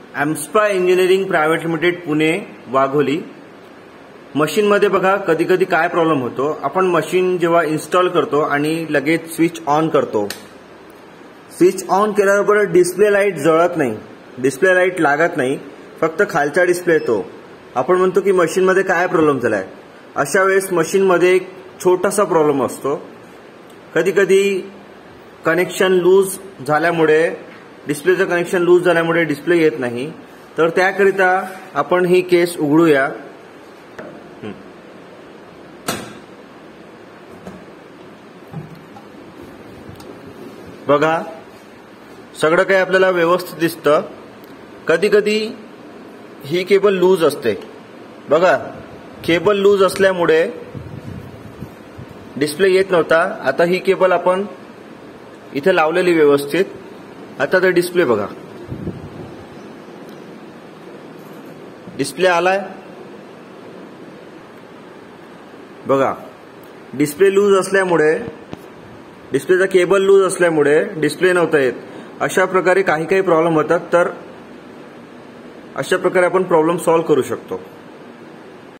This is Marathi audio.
एम्स्पा engineering private limited Pune Wagholi. मशीनमध्ये बघा कधी कधी काय प्रॉब्लेम होतो. आपण मशीन जेव्हा इन्स्टॉल करतो आणि लगेच स्विच ऑन करतो. स्विच ऑन केल्याबरोबर डिस्प्ले लाईट जळत नाही, डिस्प्ले लाईट लागत नाही, फक्त खालचा डिस्प्ले येतो. आपण म्हणतो की मशीनमध्ये काय प्रॉब्लेम झालाय. अशा वेळेस मशीनमध्ये एक छोटासा प्रॉब्लेम असतो. कधी कधी कनेक्शन लूज झाल्यामुळे, डिस्प्लेचं कनेक्शन लूज झाल्यामुळे डिस्प्ले येत नाही. तर त्याकरिता आपण ही केस उघडूया. बघा सगळं काही आपल्याला व्यवस्थित दिसतं. कधी कधी ही केबल लूज असते. बघा केबल लूज असल्यामुळे डिस्प्ले येत नव्हता. आता ही केबल आपण इथे लावलेली व्यवस्थित. आता तर डिस्प्ले बघा, डिस्प्ले आलाय. बघा डिस्प्ले लूज असल्यामुळे, डिस्प्लेचा केबल लूज असल्यामुळे डिस्प्ले नव्हता येत. अशा प्रकारे काही प्रॉब्लेम होतात. तर अशा प्रकारे आपण प्रॉब्लेम सॉल्व्ह करू शकतो.